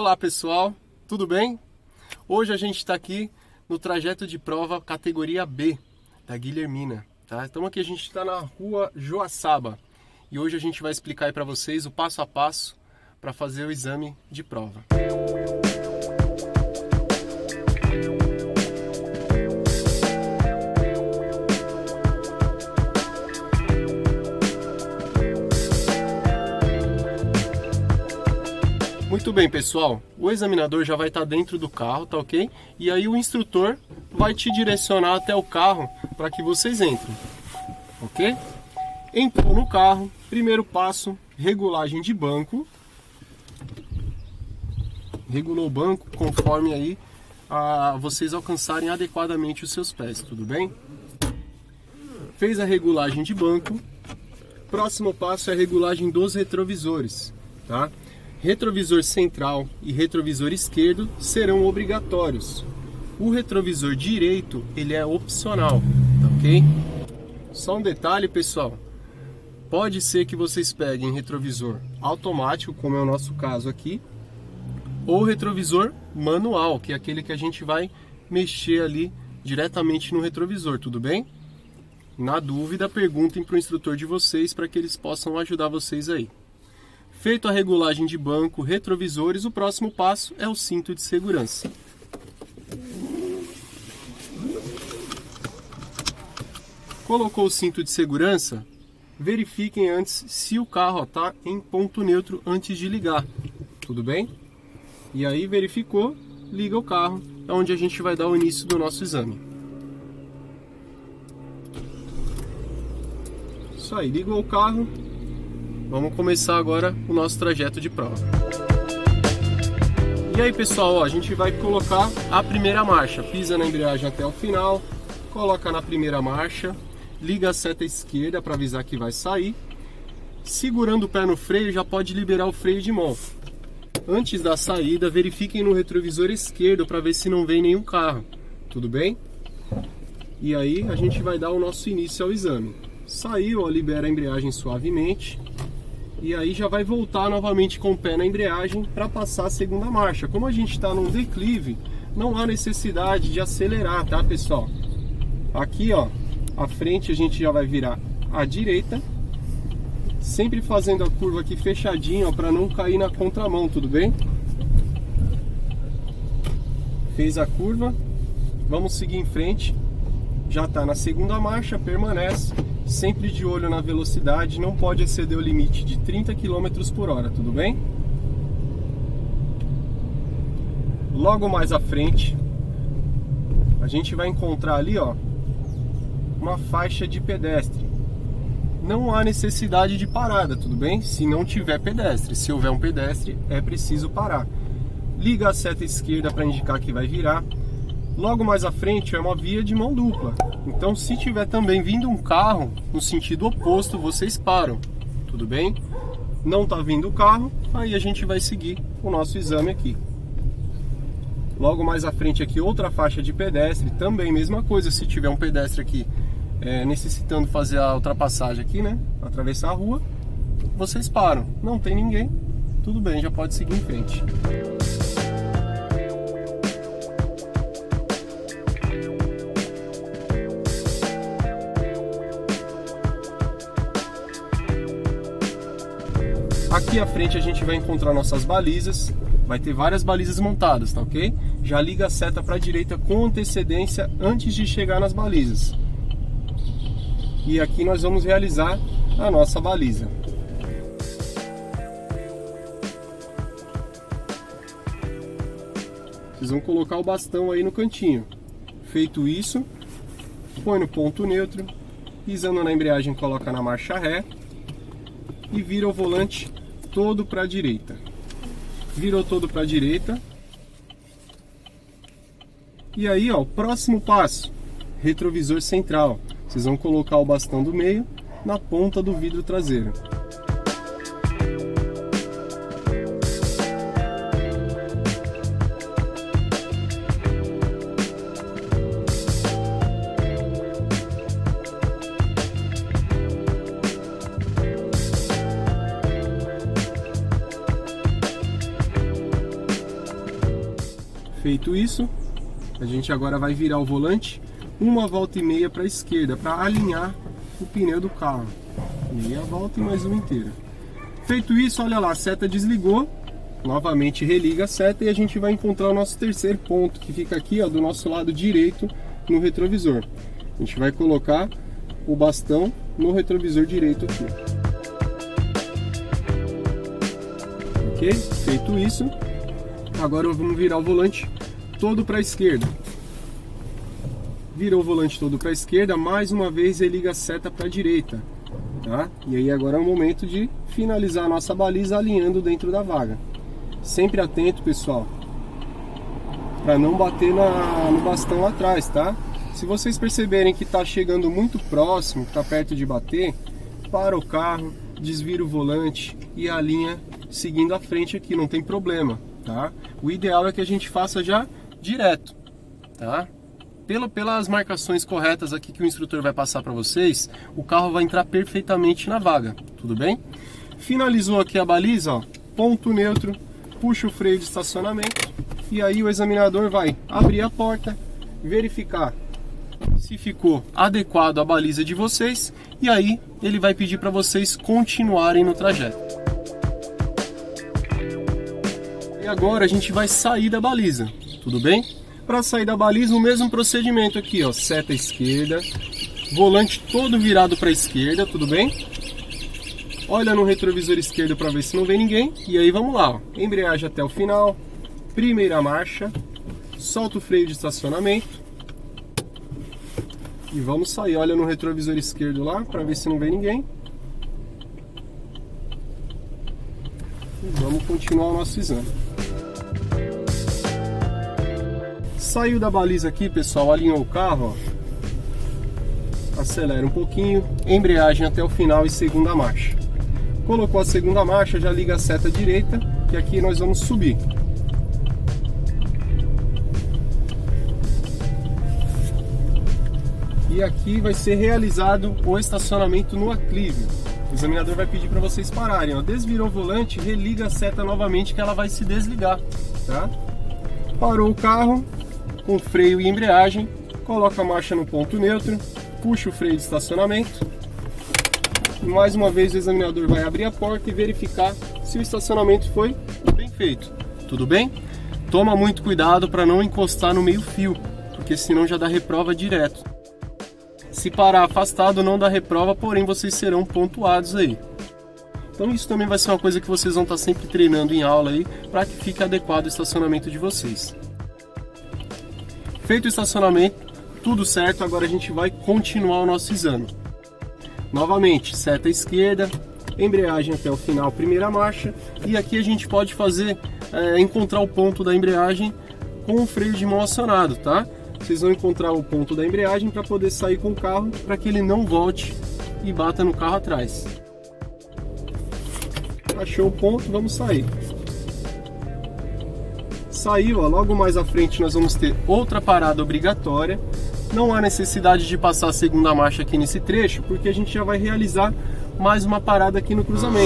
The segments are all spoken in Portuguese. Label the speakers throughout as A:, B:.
A: Olá pessoal, tudo bem? Hoje a gente está aqui no trajeto de prova categoria B da Guilhermina, tá? Então aqui a gente está na rua Joaçaba e hoje a gente vai explicar aí para vocês o passo a passo para fazer o exame de prova. Muito bem, pessoal, o examinador já vai estar dentro do carro, tá ok? E aí o instrutor vai te direcionar até o carro para que vocês entrem, ok? Entrou no carro, primeiro passo, regulagem de banco. Regulou o banco conforme aí vocês alcançarem adequadamente os seus pés, tudo bem? Fez a regulagem de banco. Próximo passo é a regulagem dos retrovisores, tá? Retrovisor central e retrovisor esquerdo serão obrigatórios. O retrovisor direito, ele é opcional, tá ok? Só um detalhe, pessoal. Pode ser que vocês peguem retrovisor automático, como é o nosso caso aqui, ou retrovisor manual, que é aquele que a gente vai mexer ali diretamente no retrovisor, tudo bem? Na dúvida, perguntem para o instrutor de vocês para que eles possam ajudar vocês aí. Feito a regulagem de banco, retrovisores, o próximo passo é o cinto de segurança. Colocou o cinto de segurança, verifiquem antes se o carro está em ponto neutro antes de ligar, tudo bem? E aí verificou, liga o carro, é onde a gente vai dar o início do nosso exame. Isso aí, ligou o carro. Vamos começar agora o nosso trajeto de prova. E aí, pessoal, ó, a gente vai colocar a primeira marcha. Pisa na embreagem até o final, coloca na primeira marcha, liga a seta esquerda para avisar que vai sair. Segurando o pé no freio, já pode liberar o freio de mão. Antes da saída, verifiquem no retrovisor esquerdo para ver se não vem nenhum carro. Tudo bem? E aí, a gente vai dar o nosso início ao exame. Saiu, ó, libera a embreagem suavemente. E aí já vai voltar novamente com o pé na embreagem para passar a segunda marcha. Como a gente está num declive, não há necessidade de acelerar, tá, pessoal? Aqui, ó, à frente a gente já vai virar à direita, sempre fazendo a curva aqui fechadinho, para não cair na contramão, tudo bem? Fez a curva, vamos seguir em frente. Já está na segunda marcha, permanece. Sempre de olho na velocidade, não pode exceder o limite de 30 km por hora, tudo bem? Logo mais à frente, a gente vai encontrar ali, ó, uma faixa de pedestre. Não há necessidade de parada, tudo bem? Se não tiver pedestre, se houver um pedestre, é preciso parar. Liga a seta esquerda para indicar que vai virar. Logo mais à frente é uma via de mão dupla, então se tiver também vindo um carro no sentido oposto, vocês param, tudo bem? Não está vindo o carro, aí a gente vai seguir o nosso exame aqui. Logo mais à frente aqui outra faixa de pedestre, também mesma coisa, se tiver um pedestre aqui necessitando fazer a ultrapassagem aqui, né, atravessar a rua, vocês param, não tem ninguém, tudo bem, já pode seguir em frente. Aqui à frente a gente vai encontrar nossas balizas, vai ter várias balizas montadas, tá ok? Já liga a seta para a direita com antecedência antes de chegar nas balizas. E aqui nós vamos realizar a nossa baliza. Vocês vão colocar o bastão aí no cantinho. Feito isso, põe no ponto neutro, pisando na embreagem coloca na marcha ré e vira o volante todo para a direita. Virou todo para a direita. E aí, ó, o próximo passo, retrovisor central. Vocês vão colocar o bastão do meio na ponta do vidro traseiro. Feito isso, a gente agora vai virar o volante 1,5 para a esquerda, para alinhar o pneu do carro. Meia volta e mais uma inteira. Feito isso, olha lá, a seta desligou. Novamente religa a seta e a gente vai encontrar o nosso terceiro ponto, que fica aqui, ó, do nosso lado direito no retrovisor. A gente vai colocar o bastão no retrovisor direito aqui. Ok? Feito isso, agora vamos virar o volante todo para a esquerda. Virou o volante todo para a esquerda, mais uma vez ele liga a seta para a direita, tá? E aí agora é o momento de finalizar a nossa baliza alinhando dentro da vaga. Sempre atento, pessoal, para não bater no bastão lá atrás, tá? Se vocês perceberem que está chegando muito próximo, que está perto de bater, para o carro, desvira o volante e alinha seguindo a frente aqui, não tem problema, tá? O ideal é que a gente faça já direto, tá? Pelas marcações corretas aqui que o instrutor vai passar para vocês, o carro vai entrar perfeitamente na vaga, tudo bem? Finalizou aqui a baliza, ó, ponto neutro, puxa o freio de estacionamento e aí o examinador vai abrir a porta, verificar se ficou adequado a baliza de vocês e aí ele vai pedir para vocês continuarem no trajeto. E agora a gente vai sair da baliza, tudo bem? Para sair da baliza, o mesmo procedimento aqui, ó, seta esquerda, volante todo virado para a esquerda, tudo bem? Olha no retrovisor esquerdo para ver se não vem ninguém. E aí vamos lá, ó. Embreagem até o final, primeira marcha, solta o freio de estacionamento e vamos sair. Olha no retrovisor esquerdo lá para ver se não vem ninguém. E vamos continuar o nosso exame. Saiu da baliza aqui, pessoal, alinhou o carro, ó. Acelera um pouquinho, embreagem até o final e segunda marcha. Colocou a segunda marcha, já liga a seta direita, que aqui nós vamos subir. E aqui vai ser realizado o estacionamento no aclive. O examinador vai pedir para vocês pararem, ó. Desvirou o volante, religa a seta novamente que ela vai se desligar, tá? Parou o carro com freio e embreagem, coloca a marcha no ponto neutro, puxa o freio de estacionamento. E mais uma vez o examinador vai abrir a porta e verificar se o estacionamento foi bem feito. Tudo bem? Toma muito cuidado para não encostar no meio fio, porque senão já dá reprova direto. Se parar afastado não dá reprova, porém vocês serão pontuados aí. Então isso também vai ser uma coisa que vocês vão estar sempre treinando em aula aí, para que fique adequado o estacionamento de vocês. Feito o estacionamento, tudo certo, agora a gente vai continuar o nosso exame. Novamente, seta esquerda, embreagem até o final, primeira marcha, e aqui a gente pode fazer, encontrar o ponto da embreagem com o freio de mão acionado, tá? Vocês vão encontrar o ponto da embreagem para poder sair com o carro, para que ele não volte e bata no carro atrás. Achou o ponto, vamos sair. Saiu, ó, logo mais à frente nós vamos ter outra parada obrigatória. Não há necessidade de passar a segunda marcha aqui nesse trecho, porque a gente já vai realizar mais uma parada aqui no cruzamento.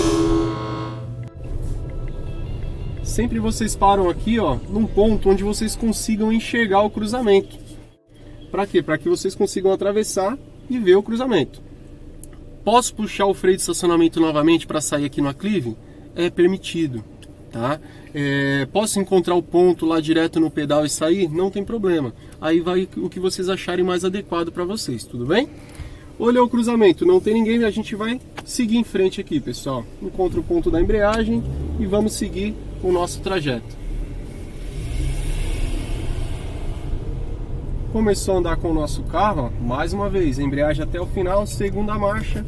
A: Sempre vocês param aqui, ó, num ponto onde vocês consigam enxergar o cruzamento. Para quê? Para que vocês consigam atravessar e ver o cruzamento. Posso puxar o freio de estacionamento novamente para sair aqui no aclive? É permitido, tá? Posso encontrar o ponto lá direto no pedal e sair? Não tem problema. Aí vai o que vocês acharem mais adequado para vocês, tudo bem? Olhou o cruzamento, não tem ninguém, a gente vai seguir em frente aqui, pessoal. Encontra o ponto da embreagem e vamos seguir o nosso trajeto. Começou a andar com o nosso carro, ó, mais uma vez, embreagem até o final, segunda marcha.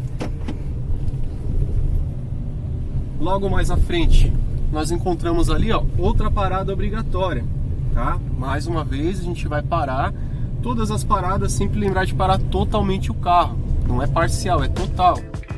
A: Logo mais à frente, nós encontramos ali, ó, outra parada obrigatória, tá? Mais uma vez a gente vai parar. Todas as paradas, sempre lembrar de parar totalmente o carro, não é parcial, é total.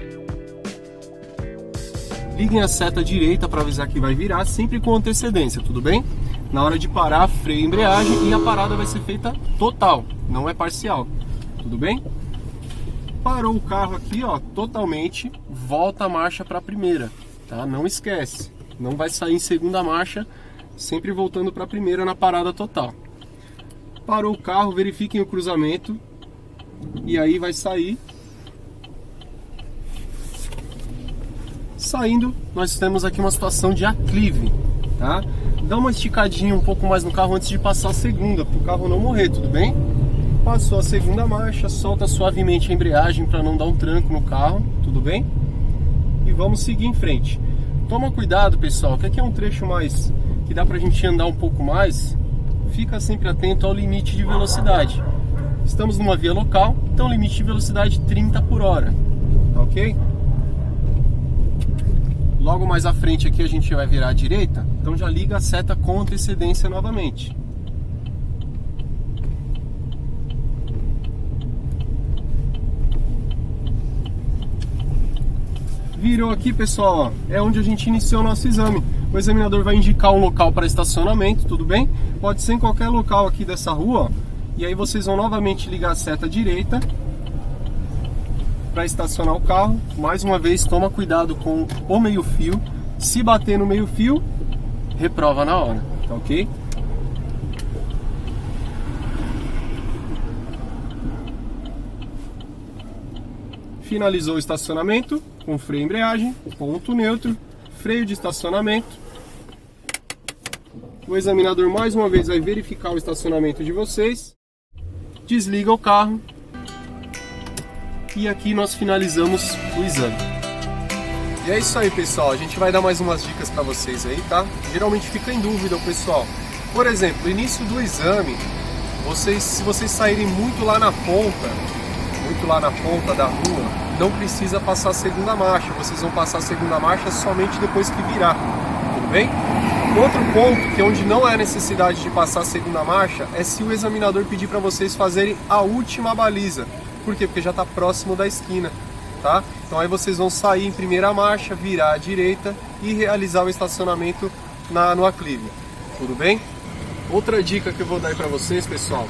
A: Liguem a seta direita para avisar que vai virar, sempre com antecedência, tudo bem? Na hora de parar, freio e embreagem, e a parada vai ser feita total, não é parcial, tudo bem? Parou o carro aqui, ó, totalmente, volta a marcha para a primeira, tá? Não esquece, não vai sair em segunda marcha sempre voltando para a primeira na parada total. Parou o carro, verifiquem o cruzamento e aí vai sair. Saindo, nós temos aqui uma situação de aclive, tá? Dá uma esticadinha um pouco mais no carro antes de passar a segunda, para o carro não morrer, tudo bem? Passou a segunda marcha, solta suavemente a embreagem para não dar um tranco no carro, tudo bem? E vamos seguir em frente. Toma cuidado, pessoal, que aqui é um trecho mais que dá pra gente andar um pouco mais. Fica sempre atento ao limite de velocidade. Estamos numa via local, então limite de velocidade 30 por hora, ok? Logo mais à frente aqui a gente vai virar à direita, então já liga a seta com antecedência novamente. Virou aqui, pessoal, ó, é onde a gente iniciou o nosso exame. O examinador vai indicar um local para estacionamento, tudo bem? Pode ser em qualquer local aqui dessa rua, ó, e aí vocês vão novamente ligar a seta direita para estacionar o carro. Mais uma vez, toma cuidado com o meio-fio. Se bater no meio-fio, reprova na hora, tá ok? Finalizou o estacionamento com freio e embreagem, ponto neutro, freio de estacionamento. O examinador mais uma vez vai verificar o estacionamento de vocês. Desliga o carro. E aqui nós finalizamos o exame. E é isso aí, pessoal. A gente vai dar mais umas dicas para vocês aí, tá? Geralmente fica em dúvida o pessoal. Por exemplo, no início do exame, se vocês saírem muito lá na ponta da rua, não precisa passar a segunda marcha. Vocês vão passar a segunda marcha somente depois que virar, tudo bem? Outro ponto, que é onde não há necessidade de passar a segunda marcha, é se o examinador pedir para vocês fazerem a última baliza. Por quê? Porque já está próximo da esquina, tá? Então aí vocês vão sair em primeira marcha, virar à direita e realizar o estacionamento no aclive, tudo bem? Outra dica que eu vou dar para vocês, pessoal,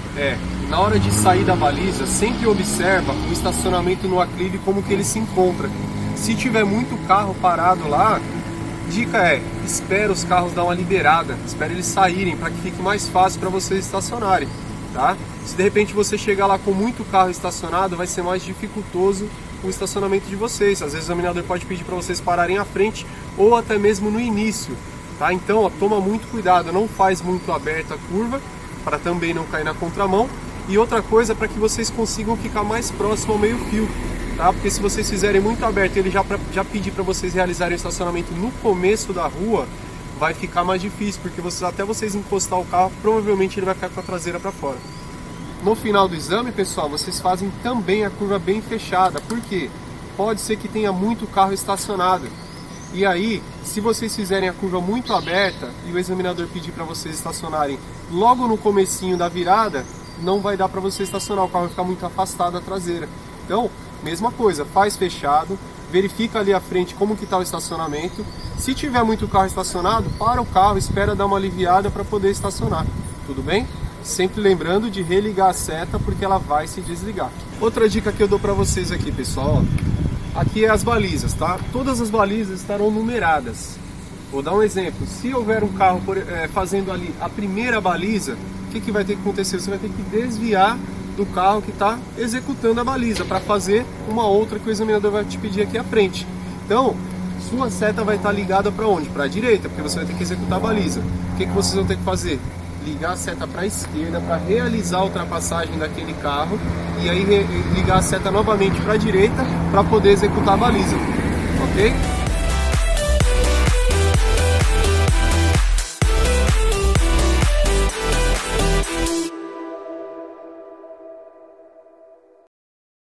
A: na hora de sair da baliza, sempre observa o estacionamento no aclive, como que ele se encontra. Se tiver muito carro parado lá, dica espera os carros dar uma liberada, espera eles saírem para que fique mais fácil para vocês estacionarem, tá? Se de repente você chegar lá com muito carro estacionado, vai ser mais dificultoso o estacionamento de vocês. Às vezes o examinador pode pedir para vocês pararem à frente ou até mesmo no início, tá? Então, ó, toma muito cuidado, não faz muito aberta a curva, para também não cair na contramão. E outra coisa, para que vocês consigam ficar mais próximo ao meio-fio, tá? Porque se vocês fizerem muito aberto e ele já pedir para vocês realizarem o estacionamento no começo da rua, vai ficar mais difícil, porque até vocês encostar o carro, provavelmente ele vai ficar com a traseira para fora. No final do exame, pessoal, vocês fazem também a curva bem fechada. Por quê? Pode ser que tenha muito carro estacionado. E aí, se vocês fizerem a curva muito aberta e o examinador pedir para vocês estacionarem logo no comecinho da virada, não vai dar para você estacionar, o carro vai ficar muito afastado da traseira. Então, mesma coisa, faz fechado, verifica ali à frente como que está o estacionamento. Se tiver muito carro estacionado, para o carro, espera dar uma aliviada para poder estacionar, tudo bem? Sempre lembrando de religar a seta, porque ela vai se desligar. Outra dica que eu dou para vocês aqui, pessoal, ó, aqui é as balizas, tá? Todas as balizas estarão numeradas. Vou dar um exemplo, se houver um carro fazendo ali a primeira baliza, o que vai ter que acontecer? Você vai ter que desviar do carro que está executando a baliza para fazer uma outra que o examinador vai te pedir aqui à frente. Então, sua seta vai estar ligada para onde? Para a direita, porque você vai ter que executar a baliza. O que vocês vão ter que fazer? Ligar a seta para a esquerda para realizar a ultrapassagem daquele carro e aí ligar a seta novamente para a direita para poder executar a baliza, ok?